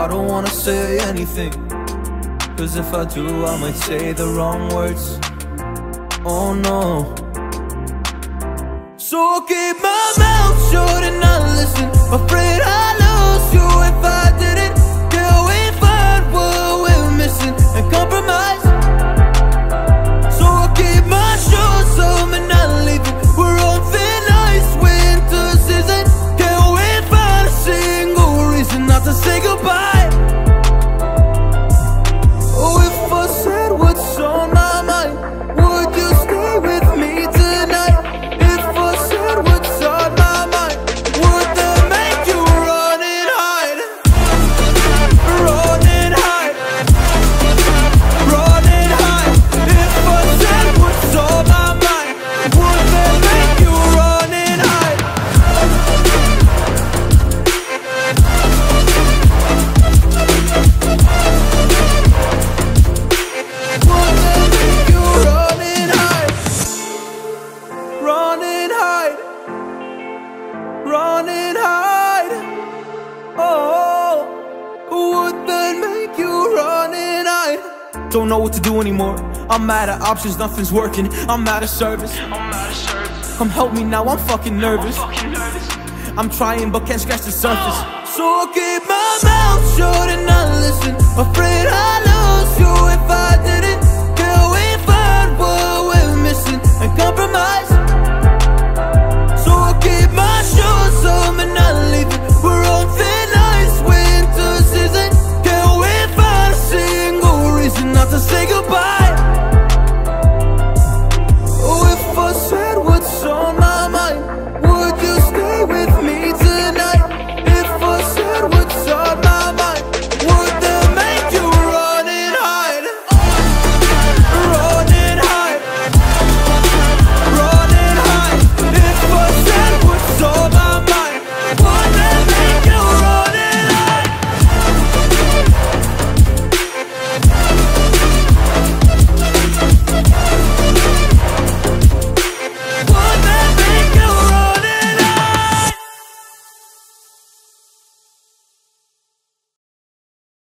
I don't wanna say anything, cause if I do I might say the wrong words. Oh no. So I'll keep my mouth shut and not listen. Afraid I'd lose you if I didn't. Till we find what we're missing and compromise. So I'll keep my shoes on and not leaving. We're on thin ice, winter season. Till we find a single reason not to say goodbye. Oh, if I said what's on my mind, would you stay with me tonight? If I said what's on my mind, would that make you run and hide? Run and hide. Run and hide. If I said what's on my mind, would that make you run and hide? Would that make you run and hide? Run and hide. Run and hide. Oh, would that make you run and hide? Don't know what to do anymore. I'm out of options, nothing's working. I'm out of service. Come help me now, I'm fucking nervous. I'm trying but can't scratch the surface. So I'll keep my mouth shut and not listen. Afraid I'll